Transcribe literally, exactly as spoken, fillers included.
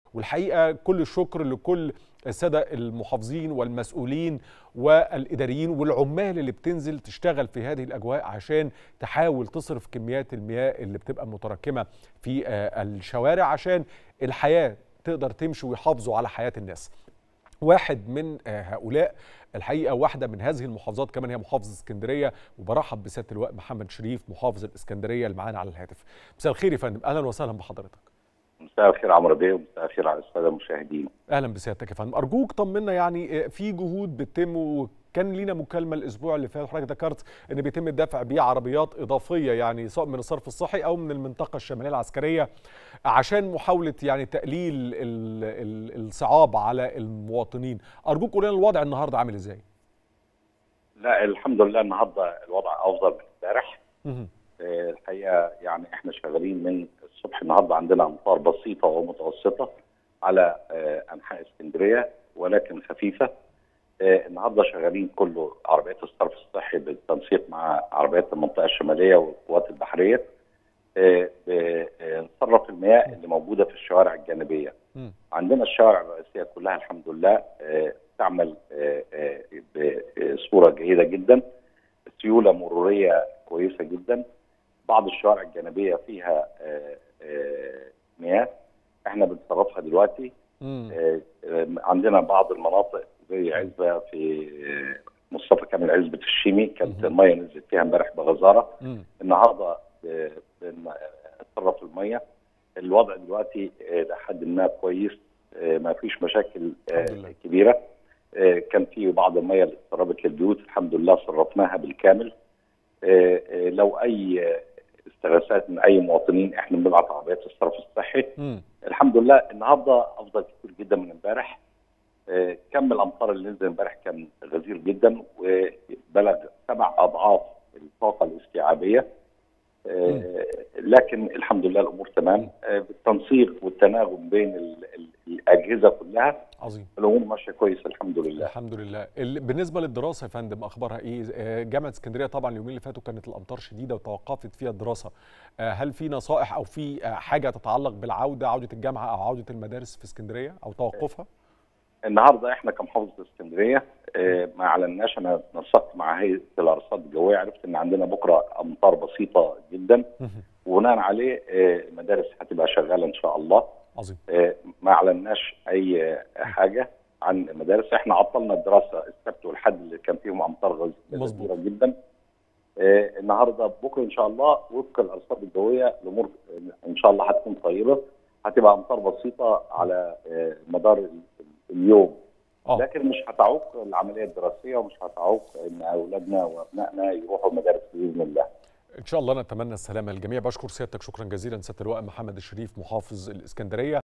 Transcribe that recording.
والحقيقة كل الشكر لكل السادة المحافظين والمسؤولين والإداريين والعمال اللي بتنزل تشتغل في هذه الأجواء عشان تحاول تصرف كميات المياه اللي بتبقى متراكمة في الشوارع عشان الحياة تقدر تمشي ويحافظوا على حياة الناس. واحد من هؤلاء الحقيقة واحدة من هذه المحافظات كمان هي محافظة اسكندرية، وبرحب بسيادة اللواء محمد شريف محافظ الاسكندرية اللي معانا على الهاتف. مساء الخير يا فندم، أهلا وسهلا بحضرتك. مساء الخير عمرو بيه، ومساء الخير على الساده المشاهدين. اهلا بسيادتك يا فندم. ارجوك طمنا، يعني في جهود بتتم، وكان لينا مكالمه الاسبوع اللي فات وحضرتك ذكرت ان بيتم الدفع بعربيات اضافيه، يعني سواء من الصرف الصحي او من المنطقه الشماليه العسكريه عشان محاوله يعني تقليل ال ال الصعاب على المواطنين. ارجوك قول لنا الوضع النهارده عامل ازاي؟ لا الحمد لله النهارده الوضع افضل من امبارح. الحقيقه يعني احنا شغالين من الصبح. النهارده عندنا امطار بسيطه ومتوسطه على انحاء اسكندريه ولكن خفيفه. النهارده شغالين كله عربيات الصرف الصحي بالتنسيق مع عربيات المنطقه الشماليه والقوات البحريه بنصرف المياه اللي موجوده في الشوارع الجانبيه. عندنا الشوارع الرئيسيه كلها الحمد لله تعمل بصوره جيده جدا، سيوله مروريه كويسه جدا. بعض الشوارع الجانبيه فيها مياه احنا بنصرفها دلوقتي. عندنا بعض المناطق زي عزبه في مصطفى كامل عزبه الشيمي كانت الميه نزلت فيها امبارح بغزاره. النهارده بنصرف الميه. الوضع دلوقتي لحد ما كويس، ما فيش مشاكل كبيره. كان في بعض الميه اللي اتسربت للبيوت الحمد لله صرفناها بالكامل. لو اي استغاثات من اي مواطنين احنا بنبعت عربيات الصرف الصحي. م. الحمد لله النهارده افضل كتير جدا من امبارح. كم الامطار اللي نزل امبارح كان غزير جدا وبلغ سبع اضعاف الطاقه الاستيعابيه. لكن الحمد لله الامور تمام. بالتنسيق والتناغم بين الاجهزه كلها عظيم، الامور ماشيه كويس الحمد لله. الحمد لله. بالنسبه للدراسه يا فندم اخبارها ايه؟ جامعه اسكندريه طبعا اليومين اللي فاتوا كانت الامطار شديده وتوقفت فيها الدراسه. هل في نصائح او في حاجه تتعلق بالعوده، عوده الجامعه او عوده المدارس في اسكندريه او توقفها؟ النهارده احنا كمحافظه اسكندريه ما اعلناش. انا نسقت مع هيئه الارصاد الجويه، عرفت ان عندنا بكره امطار بسيطه جدا وبناء عليه المدارس هتبقى شغاله ان شاء الله. عظيم. ما اعلناش اي حاجه عن المدارس. احنا عطلنا الدراسه السبت والحد اللي كان فيهم امطار غزيره جدا. النهارده بكره ان شاء الله وفق الارصاد الجويه الامور ان شاء الله هتكون طيبه. هتبقى امطار بسيطه على مدار اليوم. أوه. لكن مش هتعوق العمليه الدراسيه ومش هتعوق ان اولادنا وابنائنا يروحوا المدارس باذن الله. ان شاء الله نتمنى السلامه للجميع. بشكر سيادتك شكرا جزيلا سياده اللواء محمد الشريف محافظ الاسكندريه.